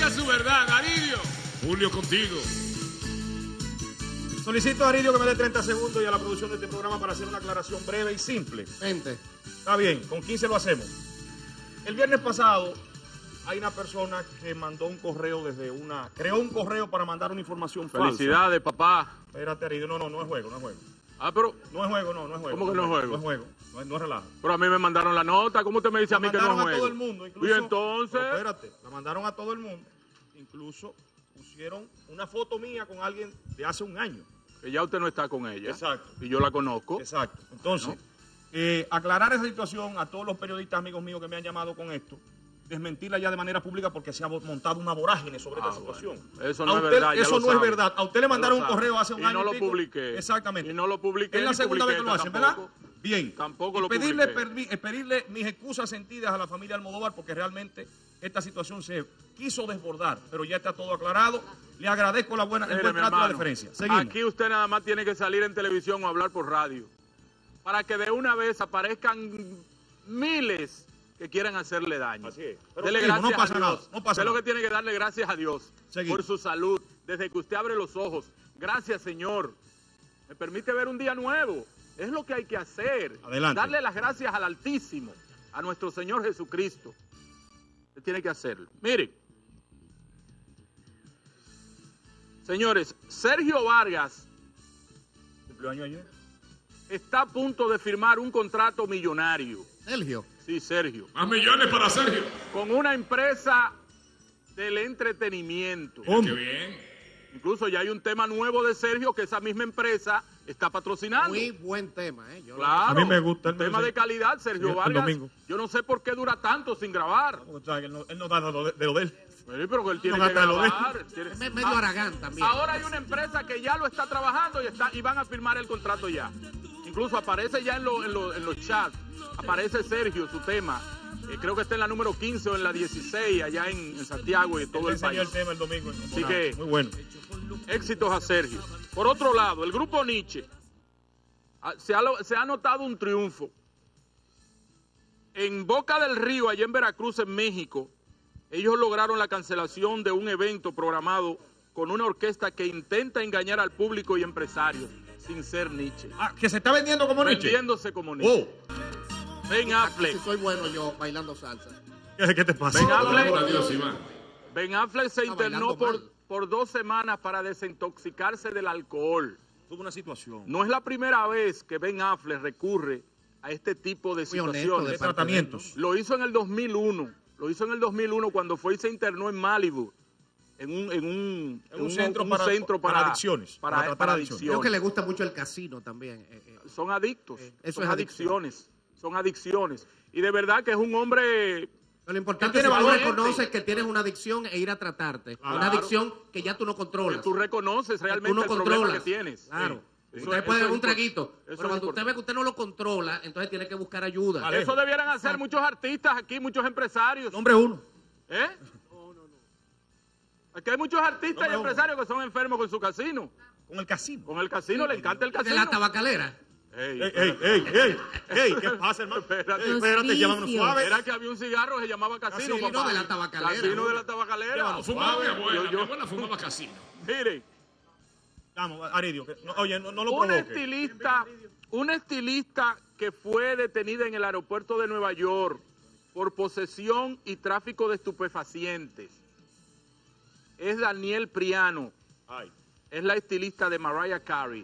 su verdad, Aridio. Julio, contigo. Solicito a Aridio que me dé 30 segundos y a la producción de este programa para hacer una aclaración breve y simple. 20. Está bien, con 15 lo hacemos. El viernes pasado hay una persona que mandó un correo creó un correo para mandar una información falsa. Felicidades, papá. Espérate, Aridio, no es juego. Ah, pero... No es juego. ¿Cómo que no es juego? No es juego, no es relajo. Pero a mí me mandaron la nota. ¿Cómo usted me dice a mí que no es La mandaron juego? a todo el mundo, incluso. Y entonces... Pero espérate, la mandaron a todo el mundo. Incluso pusieron una foto mía con alguien de hace un año. Que ya usted no está con ella. Exacto. Y yo la conozco. Exacto. Entonces, aclarar esa situación a todos los periodistas amigos míos que me han llamado con esto, desmentirla ya de manera pública porque se ha montado una vorágine sobre esta situación. Bueno. Eso no es verdad. Eso no es verdad. A usted le mandaron un correo hace un año. Y no lo publiqué. Exactamente. Y no lo publiqué. Es la segunda vez que lo hacen, ¿verdad? Bien. Tampoco lo pedirle mis excusas sentidas a la familia Almodóvar porque realmente esta situación se quiso desbordar, pero ya está todo aclarado. Le agradezco el buen trato y la deferencia. Seguimos. Aquí usted nada más tiene que salir en televisión o hablar por radio para que de una vez aparezcan miles que quieran hacerle daño. Así es. Dele gracias no pasa a Dios. nada. No pasa usted lo nada. que tiene que darle gracias a Dios por su salud, desde que usted abre los ojos. Gracias, Señor. Me permite ver un día nuevo. Es lo que hay que hacer. Adelante. Darle las gracias al Altísimo, a nuestro Señor Jesucristo. Usted tiene que hacerlo. Mire, señores, Sergio Vargas ¿Cumpleaños ayer? está a punto de firmar un contrato millonario. Sergio. Sí, Sergio. Más millones para Sergio. Con una empresa del entretenimiento. Oh, qué bien. Incluso ya hay un tema nuevo de Sergio que esa misma empresa está patrocinando. Muy buen tema, ¿eh? Claro. A mí me gusta el tema de calidad, Sergio el Vargas. domingo. Yo no sé por qué dura tanto sin grabar. Él no da de lo de él. Sí, pero que él tiene No que gasta lo de él. grabar. Es medio Aragán también. Ahora hay una empresa que ya lo está trabajando y van a firmar el contrato ya. Incluso aparece ya en los chats, aparece Sergio, su tema. Creo que está en la número 15 o en la 16, allá en Santiago y todo el país. El tema el domingo. Así que, muy bueno. Éxitos a Sergio. Por otro lado, el grupo Nietzsche, se ha notado un triunfo. En Boca del Río, allá en Veracruz, en México, ellos lograron la cancelación de un evento programado con una orquesta que intenta engañar al público y empresarios, sin ser Nietzsche. Ah, que se está vendiendo como Nietzsche. Vendiéndose como Nietzsche. Ben Affleck. Si soy bueno yo bailando salsa. ¿Qué te pasa? Ben Affleck se internó bailando por 2 semanas para desintoxicarse del alcohol. Tuvo una situación. No es la primera vez que Ben Affleck recurre a este tipo de situaciones. De tratamientos. Lo hizo en el 2001. Lo hizo en el 2001 cuando fue y se internó en Malibu. En un centro para adicciones. Para adicciones. Creo que le gusta mucho el casino también. Son adictos. Eso son es adicciones. Son adicciones. Y de verdad que es un hombre... Lo importante es que tú reconoces que tienes una adicción e ir a tratarte. Claro. Una adicción que ya tú no controlas. Que tú reconoces realmente el problema que tienes. Claro. Sí. Usted puede dar un traguito, pero cuando usted ve que usted no lo controla, entonces tiene que buscar ayuda. Alejo. Eso debieran hacer muchos artistas aquí, muchos empresarios. Nombre uno. ¿Eh? No. Aquí hay muchos artistas y empresarios que son enfermos con su casino. Con el casino. Con el casino, le encanta el casino. De la tabacalera. Ey, ¿qué pasa, hermano? Espérate, llámanos suave. Era que había un cigarro que se llamaba casino, papá. De la tabacalera. Casino de la tabacalera. Fumaba mi abuela, mi abuela fumaba casino. Mire. Vamos, Aridio, no lo provoque. Una estilista que fue detenida en el aeropuerto de Nueva York por posesión y tráfico de estupefacientes es Daniel Priano. Es la estilista de Mariah Carey.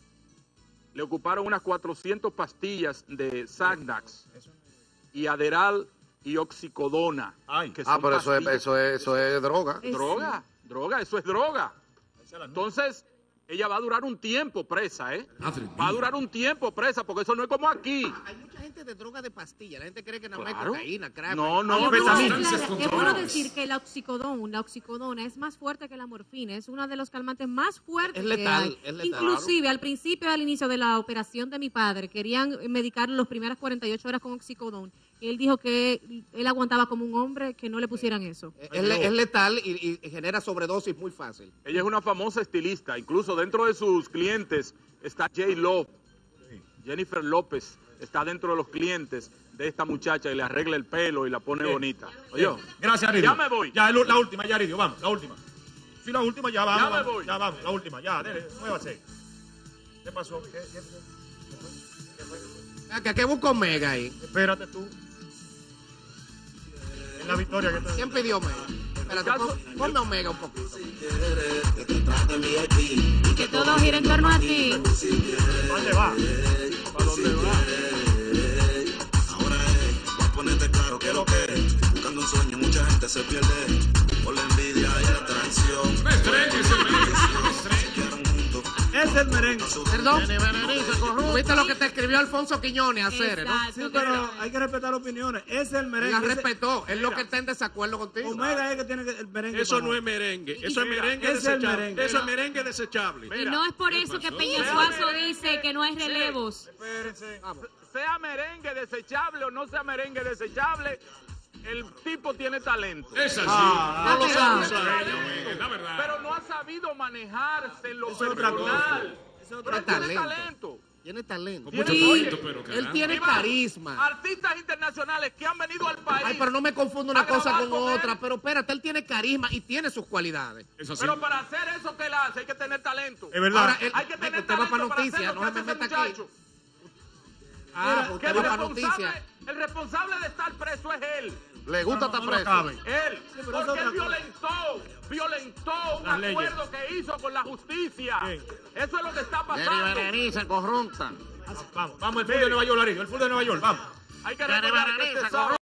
Le ocuparon unas 400 pastillas de Xanax y Adderall y Oxicodona. Pero eso es droga. Droga, eso es droga. Entonces, ella va a durar un tiempo presa, ¿eh? Va a durar un tiempo presa, porque eso no es como aquí. Hay mucha gente de droga de pastilla. La gente cree que no hay cocaína, crack. No. Es bueno decir que la oxicodona es más fuerte que la morfina. Es uno de los calmantes más fuertes que hay. Es letal. Inclusive, al principio, al inicio de la operación de mi padre, querían medicarlo las primeras 48 horas con oxicodona. Él dijo que él aguantaba como un hombre, que no le pusieran eso. Es letal y genera sobredosis muy fácil. Ella es una famosa estilista. Incluso dentro de sus clientes está J-Lo. Jennifer López está dentro de los clientes de esta muchacha y le arregle el pelo y la pone Bien. bonita. Bien. Oye, Gracias, Aridio. Ya me voy. Ya, la última, ya, Aridio, vamos, la última. Sí, la última, ya vamos. Ya me vamos, voy. Ya vamos, la última, ya, dele, muévase. ¿Qué pasó? ¿Qué fue? ¿Qué busca Omega ahí? Espérate tú. En la victoria que te... ¿Quién pidió Omega? Espérate, ponme Omega un poquito. Que todo gira en torno a ti. ¿Dónde va? ¿para dónde va? Ahora es, voy a ponerte claro que lo que es. Buscando un sueño, mucha gente se pierde por la envidia y la traición. Me estreñes, Es el merengue. Perdón. ¿Viste lo que te escribió Alfonso Quiñones hacer, no? Exacto, Sí, pero hay que respetar opiniones. Es el Él merengue. la respetó. Es lo que está en desacuerdo contigo. Omega es que tiene el merengue. Eso para- no es merengue, eso es merengue es el desechable. merengue. Eso es merengue desechable. Y no es por eso que Peña Suazo dice que no hay relevos. Espérense. Sea merengue desechable o no sea merengue desechable, el tipo tiene talento. Es así. No lo sabes. Es la verdad. Pero no ha sabido manejarse en lo Es otra personal. Es otra Pero cosa. tiene Talento. talento. Tiene talento. Con mucho Sí. talento, pero Él caramba. tiene Mira, carisma. Artistas internacionales que han venido al país. Ay, pero no me confunda una a cosa grabar con con él. otra. Pero espérate, él tiene carisma y tiene sus cualidades. Es así. Pero para hacer eso que él hace hay que tener talento. Es verdad. Ahora, él, Hay que tener usted va talento para para hacer noticias, lo no que se me hace ese meta aquí. muchacho. Ah, Que usted el va para noticias. responsable de estar preso es él. Le gusta estar preso. Él. pero es Porque otra él violentó un Las leyes. acuerdo que hizo con la justicia. Bien. Eso es lo que está pasando. se corrompan. Vamos, vamos, el fútbol de Nueva York, Aridio, el fútbol de Nueva York, vamos. Hay que recordar que este sábado